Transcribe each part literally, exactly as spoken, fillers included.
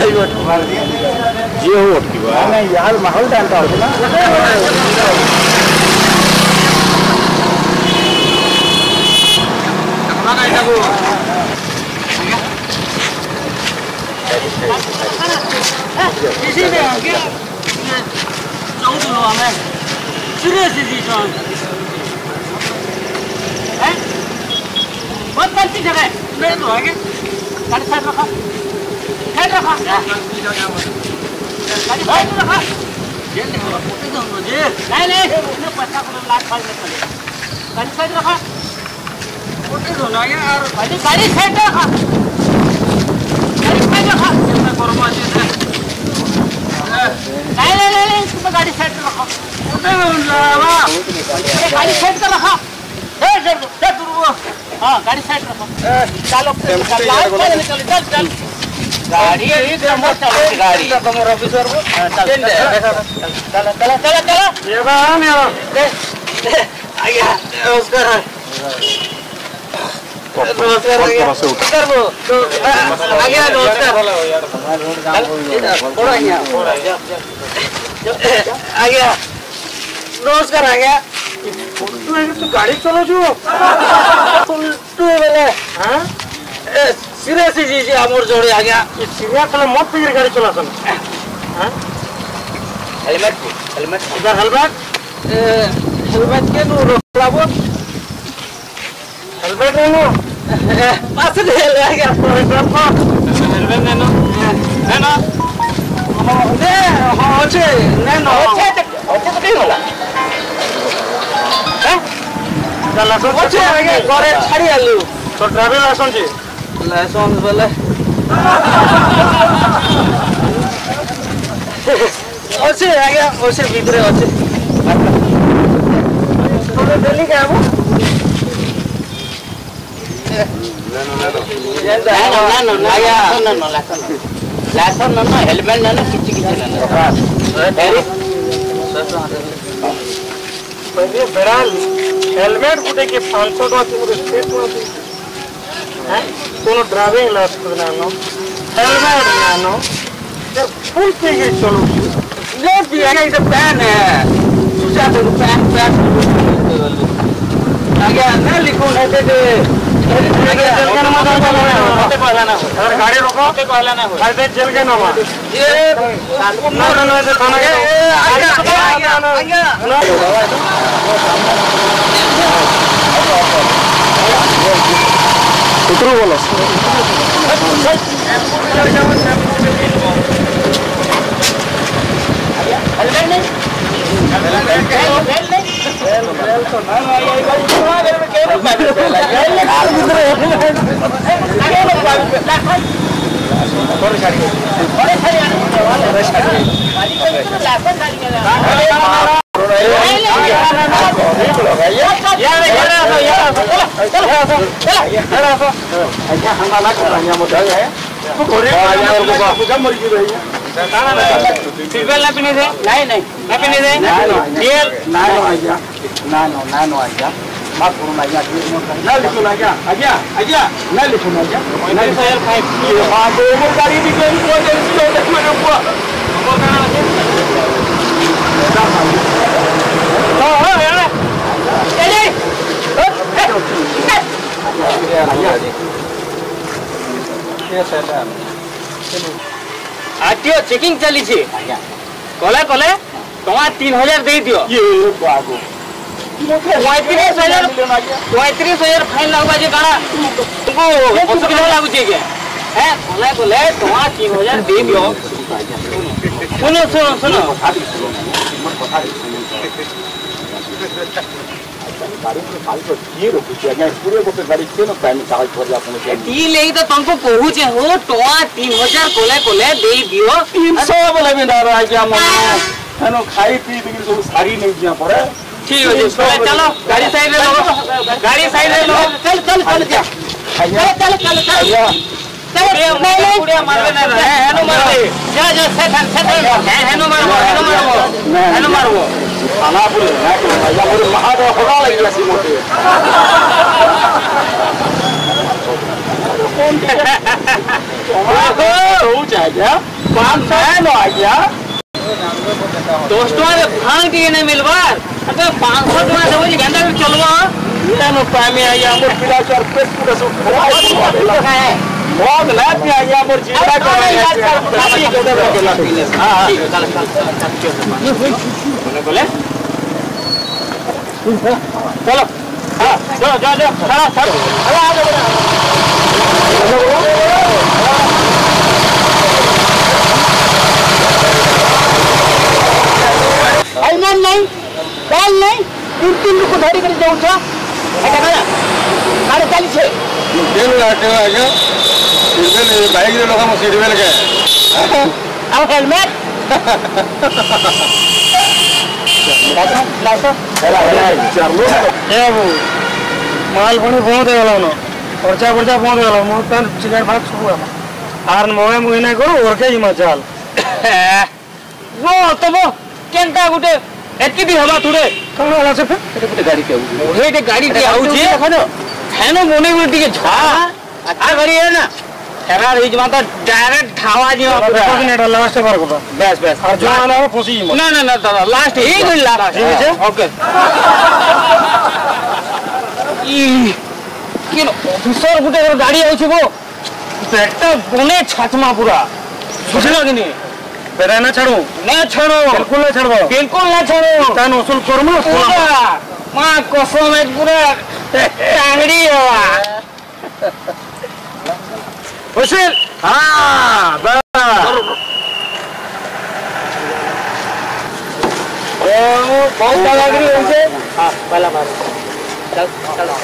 ये हो अटकीबा नहीं यार माहौल डालता हो ना कमला का को किसी ने आगे जाऊ तो हमें सीरियस डिसीजन हैं बहुत गलती जगह मेरे तो आगे गाड़ी साइड रखा साइड रखा गाड़ी साइड रखा ये देखो फोटो दो मुझे नहीं नहीं उसने पचास करोड़ लाख फाड़ में चले गाड़ी साइड रखा फोटो दो ना यार गाड़ी गाड़ी साइड रखा गाड़ी साइड रखा मैं फरमा दे नहीं नहीं नहीं तुम गाड़ी साइड रखा फोटो दो वाह गाड़ी साइड कर रखा ए चल चल तू हां गाड़ी साइड रखो चलो चल चल चल गाड़ी एकदम मस्त चल गाड़ी कमर ऑफिसर को चल चल चल चल चल ये बा मेरा आया नमस्कार नमस्कार नमस्कार वो तो आया नमस्कार थोड़ा यहाँ थोड़ा आया नमस्कार आया तू गाड़ी चलो जो तू बोले हाँ सीरियस जी जी आमोर जोड़े आ गया सीरियस चलो मत फिर गाड़ी चला सन हाँ हेलमेट हेलमेट इधर हेलमेट हेलमेट के नु रोकला वो हेलमेट नो पास ले ले आ गया हेलमेट ने नो है ना ने हाँ अच्छे ने नो अच्छे अच्छे तो नहीं होला लाइसेंस अच्छे आगे घरे छाड़ी आलू तो ड्राइविंग लाइसेंस जी लाइसेंस बोले अच्छे आगे अच्छे भीतर अच्छे तो दिल्ली क्या वो ना ना ना ना ना आया ना ना लाइसेंस लाइसेंस ना ना हेलमेट ना ना किसी किसी ना ना पहले बेराल हेलमेट गुटे के पाँच सौ टका पूरे स्टेट में हैं कोनो ड्राइविंग लाइसेंस ना नो हेलमेट ना नो जब फुल पे ये चलो ले दिया ना इधर पैन है सुजा तो पैन पैन आगे ना लिखो नहीं दे दे जेल का नाम दे होते पहला ना अगर गाड़ी रोको होते पहला ना हो अरे जेल का नाम ये ना ना ना से थाना के आगे आगे उतरो बोलो हेलमेट नहीं हेलमेट नहीं हेलमेट तो ना आई आई गाड़ी चला गए में केनो पाइप पे लगा कार भीतर केनो पाइप पे और गाड़ी और खड़ी आने वाला गाड़ी पे लाइसेंस गाड़ी के यार यार यार चल चल चल अच्छा हम अलग कर रहे हैं मोटा है तो घरे और को पूजा मर गई रही है सिर्फ ना पीने से नहीं नहीं ना पीने से तेल ना नो आजा ना नो ना नो आजा माफ करो ना आजा ना लिखो ना आजा आजा आजा ना लिखो ना आजा ना सर फाइव ये हां दो वो गाड़ी भी कोई को दे इसको देख मेरे को हमको कहना है हां हां यार ए आरटीओ चेकिंग चली छे कले कले टका तीन हजार दे दियो ये बागो पैंतीस हजार पैंतीस हजार फाइन लगवा जे काना तुमको असुविधा लागु छे के हैं कले कले टका तीन हजार दे दियो सुनो सुनो सुनो गाड़ी में खाली तो ये रोक दिया गया पूरे को गाड़ी के ना पैन कागज भर जा अपने ती ले तो तुमको कहू छे हो टका तीन हजार कोले कोले दे दियो तीन सौ बोले में डर आ गया मन हेनो खाई पी के सब सारी नहीं दिया पड़े ठीक है चलो गाड़ी साइड ले लो गाड़ी साइड ले लो चल चल चल जा चल चल चल चल चल नहीं कुड़िया मारवे ना हेनो मार दे जा जा से से हेनो मारबो हेनो मारबो हेनो मारबो खाना पूरे ना को या पूरे महादेव होगा लगी ऐसी मोटी कौन हो जाएगा पाँच सौ है नो आज्ञा दस टका फान के नहीं मिलबार अबे पाँच सौ टका देबो जी घंटा में चलबो ये नो पामे आया मोर पिला चार पेट पूरा सब खराब है बहुत लाभ में आया मोर जीरा का काफी गदर हो गया पीने से हां चल चल बोले बोले चलो हां जा जा जा खड़ा खड़ा आ जा आई मन नहीं कल नहीं तीन तीन को धरी कर जाऊ छ एटा करा साढ़े चालीस है दिन लाटे आया सिरवेल बाइक रे लोग हम सिरवेल के अब हेलमेट लासा लासा हेला हेला चारलो ए वो माल बनी बहुत गला न खर्चा खर्चा बहुत गला मो तन चिकन भात छुआ आर मोए महीना करू और के मचाल वो तबो केनता गुटे एतकी भी हवा थोड़े कौन वाला से फिर गुटे गाड़ी के आउ हे ते गाड़ी के आउ जे देखनो हैनो मोने गुटे के झा आ गाड़ी है ना हेरा रही जमा त डायरेक्ट ठावा जी पूरा नेटा लास्ट बार को बस बस और जो वाला हो फसी ना ना ना दादा लास्ट ही गई लास्ट ओके ई किन ऑफिसर गुटे गाड़ी आउ छबो पेटा बने छाछमा पूरा बुझलो कि नहीं बेरा ना छाड़ो ना छाड़ो बिल्कुल ना छाड़ो बिल्कुल ना छाड़ो तान वसूल करमु मां कसम है पूरा टांगड़ी है वसूल हां बस ओ बहुत लग रही है हां पहला बार चल चल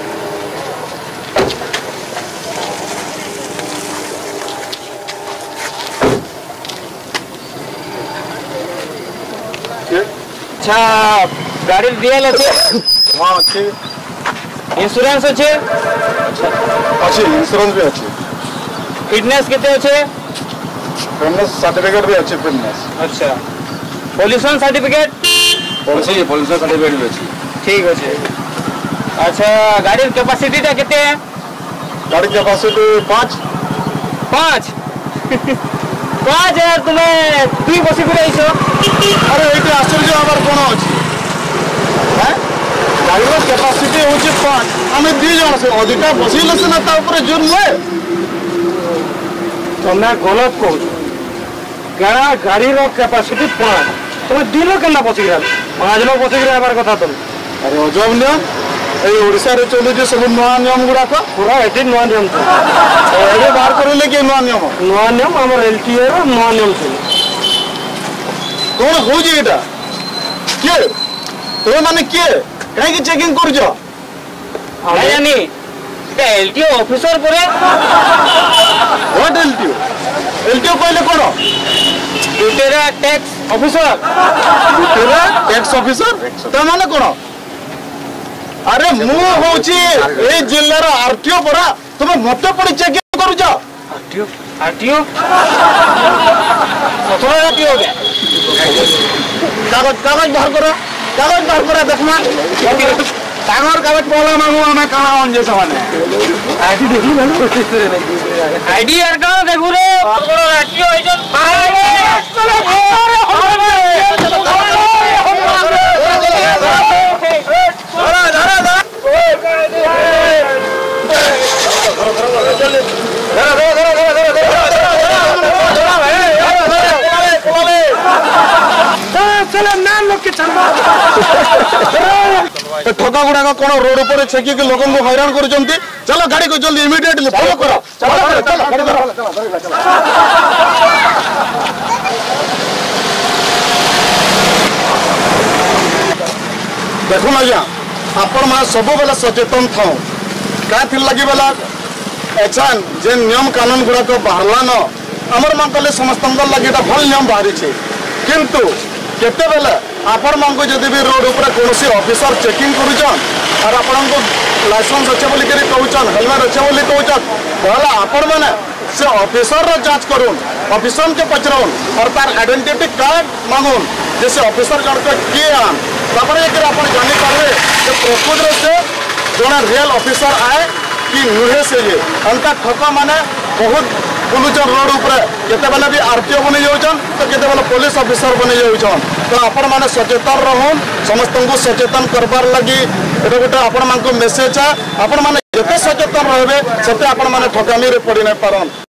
अच्छा गाड़ी डीएल আছে हां আছে इंश्योरेंस আছে আছে इंश्योरेंस भी আছে फिटनेस केते আছে फिटनेस सर्टिफिकेट भी আছে फिटनेस अच्छा pollution certificate pollution pollution certificate भी আছে ठीक আছে अच्छा गाड़ी कैपेसिटी टा केते है गाड़ी कैपेसिटी पाँच पाँच पाँच यार तुम्हें दुई बसी फिर आइছো अरे एटे आश्चर्य आबार कोन अछि हैं गाड़ीर कैपेसिटी होछि पाँच हमें दि जण से अधिका बसिले से ना ता ऊपर जुर्म ले तुमने गलत कहू गाड़ा गाड़ीर कैपेसिटी पाँच तुम दिनो केना बसी गेल पाँच लोग बसी गेल आबार कथा तुम अरे अजब नियम ए ओडिसा रे चले जे सब नवा नियम गुडा को पूरा एटे नवा नियम एडे बाहर करले के नवा नियम नवा नियम हमर एलटीए रो नवा नियम छै कोन हो जे एटा के तो माने के काहे की चेकिंग कर जो नहीं जानी एटा एलटीओ ऑफिसर करे व्हाट एलटीओ एलटीओ कहले कोन लुटेरा टैक्स ऑफिसर लुटेरा टैक्स ऑफिसर तो माने कोन अरे मु होची ए जिल्लार आरटीओ परा तुम मते पड़ी चेकिंग करू जा आरटीओ आरटीओ सतरा आरटीओ के कागज कागज बाहर करो कागज बाहर करो देखना कागज कागज बोला मांगू हमें कहां ऑन जे सवाने आईडी देखी ना कोशिश करे नहीं आईडी यार का देखू रे बड़ो आरटीओ है जो ठगा गुड़ा कौन रोड पर छेकी के लोगों को हैरान कर चलो गाड़ी को जल्दी इमीडिएटली फॉलो करो चलो चलो गाड़ी धरो देखो आज्ञा आपण मां सब बेला सचेतन था क्या थी लगी बेला एचान जे नियम कानून गुड़ा को बाहरला न हमर मान कले समस्त लगे भल नियम बाहरी छे किंतु केते बेले आपण मान को जदी भी रोड ऊपर कोनसी ऑफिसर चेकिंग करूछन और आपण को लाइसेंस अच्छे बोली करी कहउछन हेलमेट अच्छे बोली कहउछन भला आपण माने से ऑफिसर रो जांच करूं ऑफिसर के पचराउन और तार आइडेंटिटी कार्ड मांगुन जैसे ऑफिसर जन को के आन तापर एक आपण जानि पारे जे प्रकृत से जोना रियल ऑफिसर आए कि नुहे से ये अंता ठक माने बहुत बुलुचन रोड उपरे केतेबेले भी आरटीओ बनी जाउछन तो केतेबेले पुलिस ऑफिसर बनी जाउछन तो आपण माने सचेतन रहन समस्त को सचेतन करबार लगी एटा गोटे आपण मान को मेसेज है आपण माने जते सचेतन रहबे सेते आपण माने ठकामी रे पड़ी नै पारन।